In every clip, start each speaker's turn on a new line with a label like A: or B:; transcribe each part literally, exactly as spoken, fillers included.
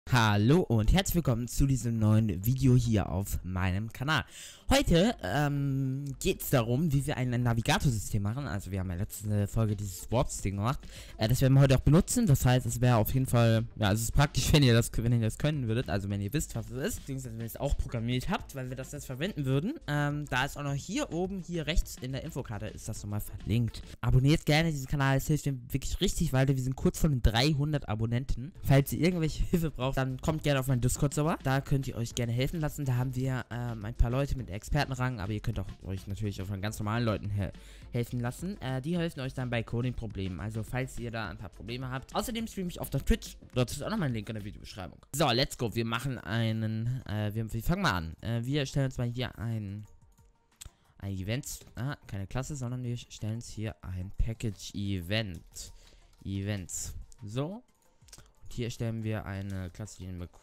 A: Hallo und herzlich willkommen zu diesem neuen Video hier auf meinem Kanal. Heute ähm, geht es darum, wie wir ein Navigatorsystem machen. Also wir haben ja letzte Folge dieses Warp-Ding gemacht. Äh, das werden wir heute auch benutzen. Das heißt, es wäre auf jeden Fall, ja, es ist praktisch, wenn ihr das, wenn ihr das können würdet. Also wenn ihr wisst, was es ist, beziehungsweise wenn ihr es auch programmiert habt, weil wir das jetzt verwenden würden. Ähm, da ist auch noch hier oben, hier rechts in der Infokarte ist das nochmal verlinkt. Abonniert gerne diesen Kanal, es hilft mir wirklich richtig weiter. Wir sind kurz vor den dreihundert Abonnenten. Falls ihr irgendwelche Hilfe braucht, dann kommt gerne auf meinen Discord-Server. Da könnt ihr euch gerne helfen lassen. Da haben wir ähm, ein paar Leute mit Expertenrang, aber ihr könnt auch euch natürlich auch von ganz normalen Leuten he helfen lassen. Äh, die helfen euch dann bei Coding-Problemen. Also falls ihr da ein paar Probleme habt. Außerdem streame ich auf der Twitch. Dort ist auch nochmal ein Link in der Videobeschreibung. So, let's go. Wir machen einen, äh, wir, wir fangen mal an. Äh, wir stellen uns mal hier ein ein Event, ah, keine Klasse, sondern wir stellen uns hier ein Package-Event. Events. So. Hier stellen wir eine Klasse, die nennen wir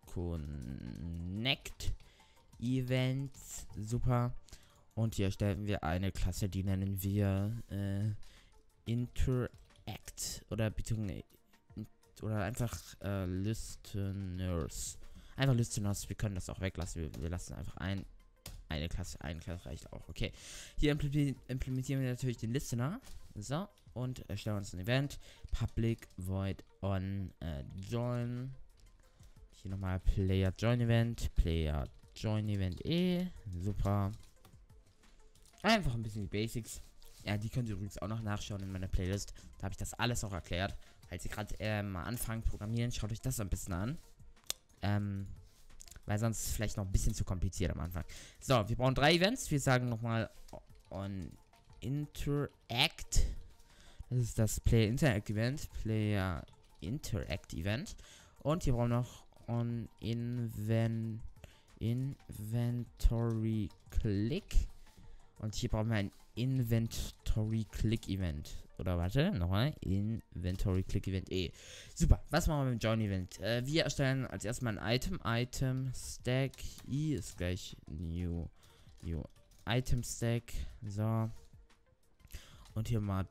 A: Connect Events. Super. Und hier stellen wir eine Klasse, die nennen wir äh, Interact. Oder beziehungsweise oder einfach äh, Listeners. Einfach Listeners. Wir können das auch weglassen. Wir, wir lassen einfach ein. Eine Klasse. Eine Klasse reicht auch. Okay. Hier implementieren wir natürlich den Listener. So. Und erstellen uns ein Event. Public void on äh, join. Hier nochmal Player Join Event. Player Join Event E. Super. Einfach ein bisschen die Basics. Ja, die könnt ihr übrigens auch noch nachschauen in meiner Playlist. Da habe ich das alles auch erklärt. Falls ihr gerade äh, mal anfangt programmieren, schaut euch das ein bisschen an. Ähm, weil sonst ist es vielleicht noch ein bisschen zu kompliziert am Anfang. So, wir brauchen drei Events. Wir sagen nochmal on Interact. Das ist das Player Interact Event. Player Interact Event. Und hier brauchen wir noch on Inven Inventory Click. Und hier brauchen wir ein Inventory Click Event. Oder warte, nochmal. Inventory Click Event E. Super. Was machen wir mit dem Join Event? Äh, wir erstellen als erstes mal ein Item. Item Stack I ist gleich New. New Item Stack. So. Und hier mal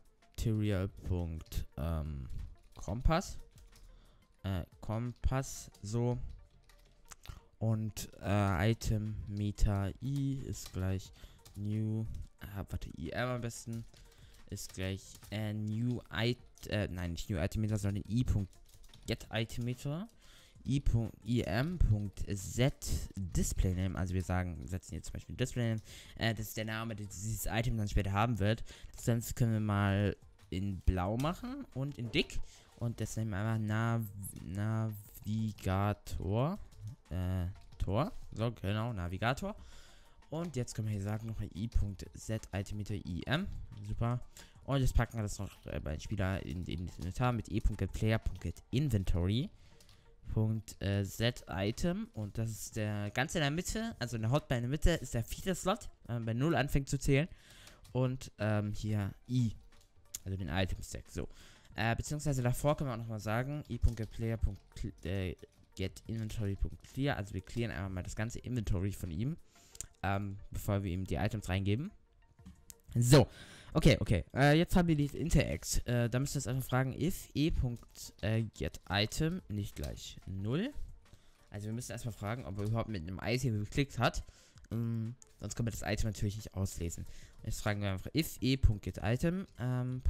A: Material.Kompass. Äh, Kompass, so. Und äh, Item Meter I ist gleich New. Äh, warte, I M am besten. Ist gleich äh, New Item. Äh, nein, nicht New Item Meter, sondern I.Get Item Meter. I.im.set Display Name. Also wir sagen, setzen hier zum Beispiel Display Name. Äh, das ist der Name, den dieses Item dann später haben wird. Das Ganze können wir mal in blau machen und in dick. Und das nehmen wir einfach Nav Navigator. Äh, Tor. So, genau, Navigator. Und jetzt können wir hier sagen, nochmal i.set Item Meter im. Super. Und jetzt packen wir das noch äh, bei den Spieler in den Inventar mit e.getPlayer.getInventory. Äh, set Item. Und das ist der ganz in der Mitte, also in der Hotbar in der Mitte ist der vierte Slot, äh, bei null anfängt zu zählen. Und ähm, hier i. Also den Item Stack. So. Äh, beziehungsweise davor können wir auch nochmal sagen, i.getPlayer.getInventory.clear. Also wir clearen einfach mal das ganze Inventory von ihm. Ähm, bevor wir ihm die Items reingeben. So. Okay, okay. Äh, jetzt haben wir die Interact. Äh, da müssen wir jetzt einfach fragen, if e.getItem nicht gleich null. Also wir müssen erstmal fragen, ob er überhaupt mit einem Item geklickt hat. Ähm, sonst können wir das Item natürlich nicht auslesen. Jetzt fragen wir einfach if e.getItem ähm,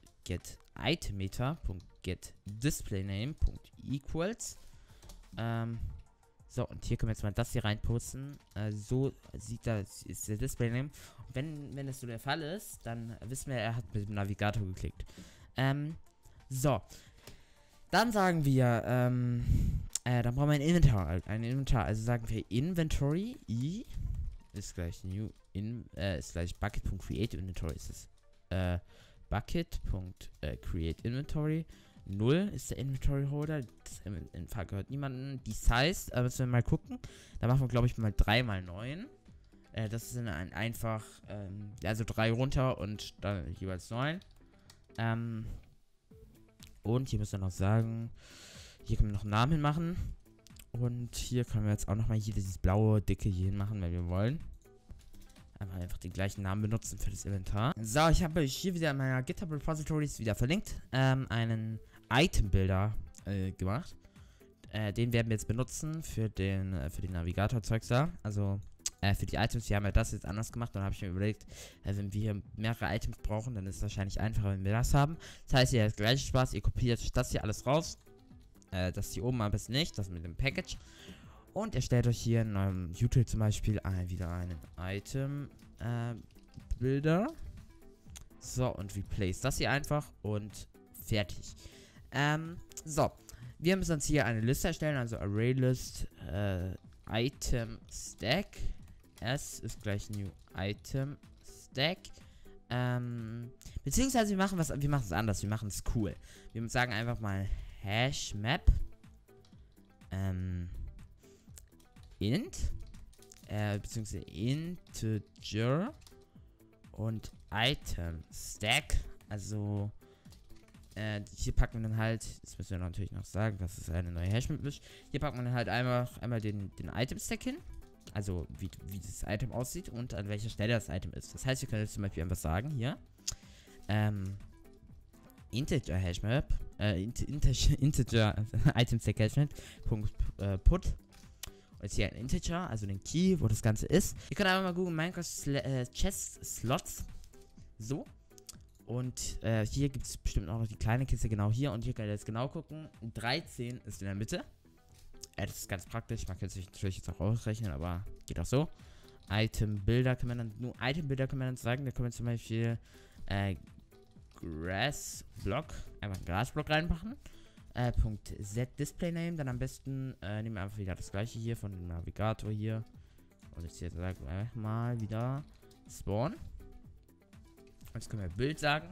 A: .getItemmeter.getDisplayName.equals ähm, so, und hier können wir jetzt mal das hier reinposten. Äh, so sieht das, ist der Display-Name. Und wenn, wenn das so der Fall ist, dann wissen wir, er hat mit dem Navigator geklickt. Ähm, so. Dann sagen wir, ähm, äh, dann brauchen wir ein Inventar. Ein Inventar. Also sagen wir Inventory i ist gleich new in, äh, ist gleich Bucket.create Inventory ist es. Äh, Bucket.create Inventory. null ist der Inventory Holder. Das Inventar gehört niemandem. Die Size, äh, müssen wir mal gucken. Da machen wir, glaube ich, mal drei mal neun. Äh, das ist ein einfach, ähm, also drei runter und dann jeweils neun. Ähm, und hier müssen wir noch sagen, hier können wir noch einen Namen hinmachen. Und hier können wir jetzt auch nochmal hier dieses blaue, dicke hier hinmachen, wenn wir wollen. Einfach, einfach den gleichen Namen benutzen für das Inventar. So, ich habe euch hier wieder in meiner GitHub Repositories wieder verlinkt, ähm, einen Item Builder äh, gemacht. Äh, den werden wir jetzt benutzen für den, äh, für den Navigator-Zeugs da. Also, äh, für die Items. Wir haben ja das jetzt anders gemacht. Dann habe ich mir überlegt, äh, wenn wir hier mehrere Items brauchen, dann ist es wahrscheinlich einfacher, wenn wir das haben. Das heißt, ihr habt gleich Spaß. Ihr kopiert das hier alles raus. Äh, das hier oben aber ist nicht. Das mit dem Package. Und ihr stellt euch hier in eurem Util zum Beispiel ein, wieder einen Item-Bilder. Äh, so, und replace das hier einfach und fertig. Ähm, so. Wir müssen uns hier eine Liste erstellen, also ArrayList äh, Item Stack. S ist gleich New Item Stack. Ähm, beziehungsweise wir machen was, wir machen es anders, wir machen es cool. Wir sagen einfach mal Hash Map. Ähm, int. Äh, beziehungsweise Integer. Und Item Stack. Also, äh, hier packen wir dann halt, das müssen wir natürlich noch sagen, dass es eine neue Hashmap ist. Hier packen wir dann halt einmal, einmal den, den Item Stack hin. Also, wie, wie das Item aussieht und an welcher Stelle das Item ist. Das heißt, wir können jetzt zum Beispiel einfach sagen, hier, ähm, Integer Hashmap, äh, Integer, Integer Item Stack Hashmap, Punkt, äh, put. Und jetzt hier ein Integer, also den Key, wo das Ganze ist. Ihr könnt einfach mal googeln, Minecraft Sl äh, Chest Slots. So. Und äh, hier gibt es bestimmt auch noch die kleine Kiste genau hier. Und hier könnt ihr jetzt genau gucken. dreizehn ist in der Mitte. Äh, das ist ganz praktisch. Man könnte sich natürlich jetzt auch ausrechnen, aber geht auch so. Item-Bilder können wir dann, nur Item-Bilder können wir dann sagen. Da können wir zum Beispiel äh, Grass-Block, einfach einen Grasblock reinmachen. Äh, Punkt Z Display Name, dann am besten äh, nehmen wir einfach wieder das gleiche hier von dem Navigator hier. Und jetzt hier sagen wir einfach mal wieder Spawn. Jetzt können wir Bild sagen.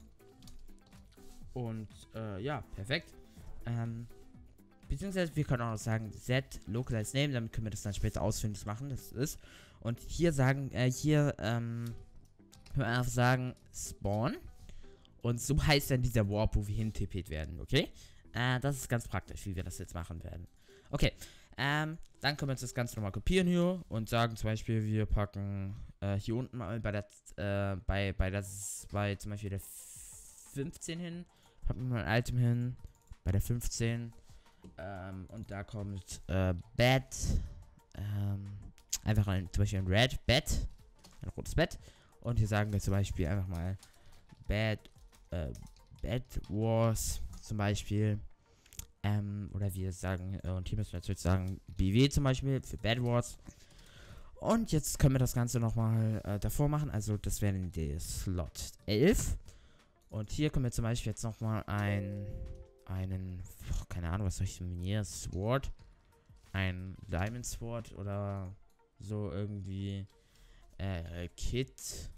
A: Und äh, ja, perfekt. Ähm, beziehungsweise wir können auch noch sagen Z Localize Name, damit können wir das dann später ausfindig machen, das ist. Und hier sagen, äh, hier ähm, können wir einfach sagen Spawn. Und so heißt dann dieser Warp, wo wir hintippet werden, okay? Äh, das ist ganz praktisch, wie wir das jetzt machen werden. Okay, ähm, dann können wir uns das Ganze nochmal kopieren hier und sagen zum Beispiel, wir packen äh, hier unten mal bei der, äh, bei, bei das, bei zum Beispiel der fünfzehn hin, packen wir mal ein Item hin, bei der fünfzehn, ähm, und da kommt, äh, Bed, ähm, einfach ein, zum Beispiel ein Red Bed, ein rotes Bett, und hier sagen wir zum Beispiel einfach mal Bed, äh, Bed Wars, zum Beispiel, ähm, oder wir sagen, äh, und hier müssen wir natürlich sagen, B W zum Beispiel, für Bad Wars. Und jetzt können wir das Ganze nochmal äh, davor machen, also das wäre der Slot elf. Und hier können wir zum Beispiel jetzt nochmal ein, einen, oh, keine Ahnung, was soll ich hier, Sword, ein Diamond Sword oder so irgendwie, äh, Kit,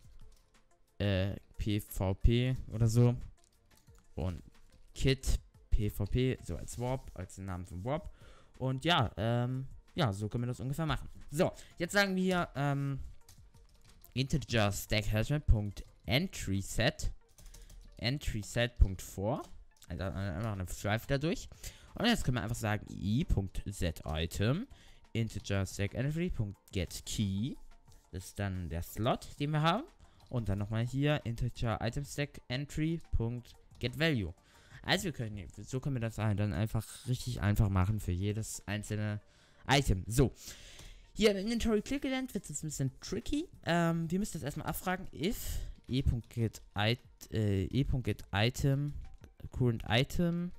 A: äh, PvP oder so. Und Kit, PvP, so als Warp, als Namen vom Warp. Und ja, ähm, ja, so können wir das ungefähr machen. So, jetzt sagen wir, ähm, Integer Stack Hashmap.entrySet, entrySet.for, also einfach eine Schleife dadurch. Und jetzt können wir einfach sagen, i.setItem, Integer Stack Entry.getKey, das ist dann der Slot, den wir haben. Und dann nochmal hier, Integer Item Stack Entry.getValue. Also wir können, so können wir das dann einfach richtig einfach machen für jedes einzelne Item. So, hier im Inventory Click Event wird es jetzt ein bisschen tricky. Ähm, wir müssen das erstmal abfragen, if e.get äh, e.get Item current Item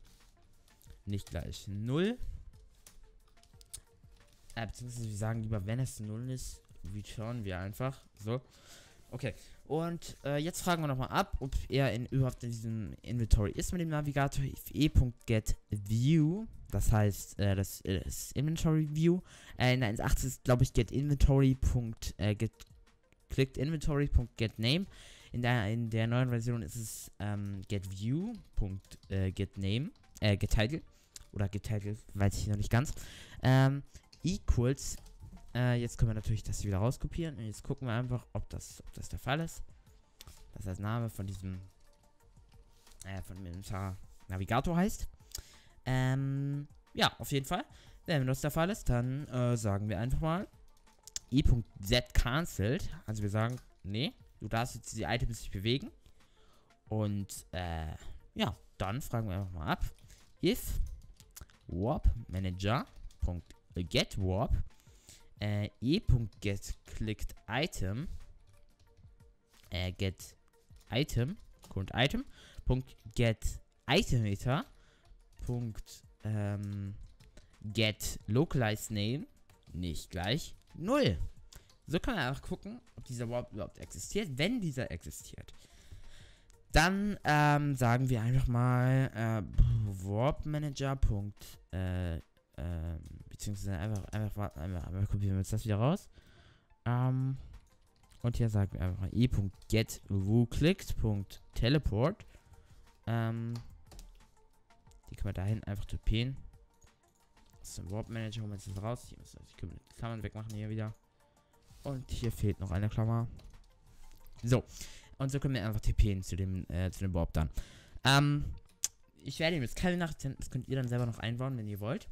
A: nicht gleich null. Äh, beziehungsweise wir sagen lieber, wenn es null ist, return wir einfach. So. Okay, und äh, jetzt fragen wir nochmal ab, ob er in, überhaupt in diesem Inventory ist mit dem Navigator. e.getView, das heißt, äh, das ist Inventory View. Äh, in der eins Punkt acht ist, glaube ich, getInventory. Äh, get, klickt Inventory.getName. In der, in der neuen Version ist es ähm, getView.getName, äh, getItle. Oder getItle, weiß ich noch nicht ganz. Ähm, equals. Äh, jetzt können wir natürlich das wieder rauskopieren. Und jetzt gucken wir einfach, ob das, ob das der Fall ist. Dass das Name von diesem äh, von dem Navigator heißt. Ähm, ja, auf jeden Fall. Wenn das der Fall ist, dann äh, sagen wir einfach mal i.z cancelled. Also wir sagen, nee, du darfst jetzt die Items nicht bewegen. Und äh, ja, dann fragen wir einfach mal ab. If warp manager.get warp äh, e.get clicked item äh, get item Grund item get itemeter Punkt ähm, get localized name nicht gleich null. So kann man einfach gucken, ob dieser Warp überhaupt existiert. Wenn dieser existiert, dann ähm, sagen wir einfach mal äh, Warp Manager. Äh, äh, beziehungsweise einfach, einfach warten, einfach, einfach kopieren wir uns das wieder raus. Ähm, und hier sagen wir einfach mal e.get woclicked.teleport. Ähm, die können wir dahin einfach typieren. Das ist ein Warp Manager, holen wir jetzt das raus. Hier müssen wir die Klammern wegmachen hier wieder. Und hier fehlt noch eine Klammer. So. Und so können wir einfach tippen zu dem, äh, zu dem Warp dann. Ähm, ich werde ihm jetzt keine Nachricht, das könnt ihr dann selber noch einbauen, wenn ihr wollt.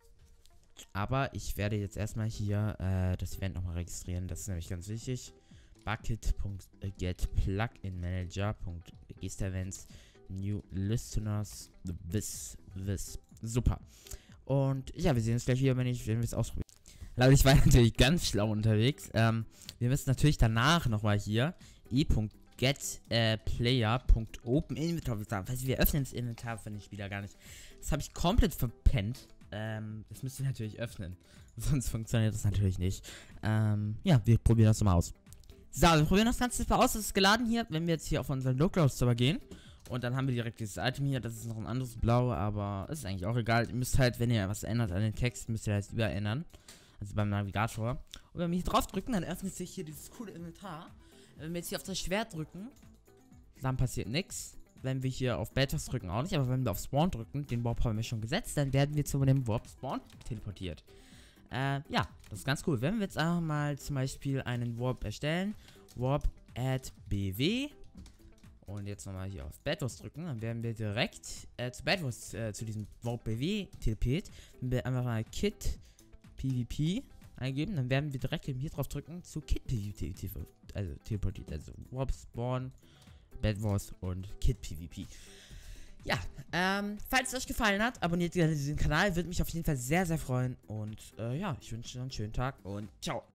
A: Aber ich werde jetzt erstmal hier äh, das Event nochmal registrieren. Das ist nämlich ganz wichtig. Bucket.get Plugin Manager.Gest-Events New Listeners this this. Super. Und ja, wir sehen uns gleich wieder, wenn, ich, wenn wir es ausprobieren. Leute, ich war natürlich ganz schlau unterwegs. Ähm, wir müssen natürlich danach nochmal hier e.get äh, player.open Inventory sagen. Weißt du, wir öffnen das Inventar von den Spieler gar nicht. Das habe ich komplett verpennt. Ähm, das müsst ihr natürlich öffnen. Sonst funktioniert das natürlich nicht. Ähm, ja, wir probieren das mal aus. So, wir probieren das Ganze mal aus. Das ist geladen hier, wenn wir jetzt hier auf unseren Localhost-Server gehen. Und dann haben wir direkt dieses Item hier. Das ist noch ein anderes Blau, aber ist eigentlich auch egal. Ihr müsst halt, wenn ihr was ändert an den Text, müsst ihr das überändern. Also beim Navigator. Und wenn wir hier drauf drücken, dann öffnet sich hier dieses coole Inventar. Wenn wir jetzt hier auf das Schwert drücken, dann passiert nichts. Wenn wir hier auf Bedwars drücken, auch nicht. Aber wenn wir auf Spawn drücken, den Warp haben wir schon gesetzt, dann werden wir zu dem Warp Spawn teleportiert. Äh, ja, das ist ganz cool. Wenn wir jetzt einfach mal zum Beispiel einen Warp erstellen, Warp add bw, und jetzt nochmal hier auf Bedwars drücken, dann werden wir direkt äh, zu Bedwars, äh, zu diesem Warp bw teleportiert. Wenn wir einfach mal Kit PvP eingeben, dann werden wir direkt hier drauf drücken zu Kit PvP, also teleportiert, also Warp Spawn, Bedwars und Kit PvP. Ja, ähm, falls es euch gefallen hat, abonniert gerne diesen Kanal, würde mich auf jeden Fall sehr, sehr freuen. Und äh, ja, ich wünsche euch einen schönen Tag und ciao.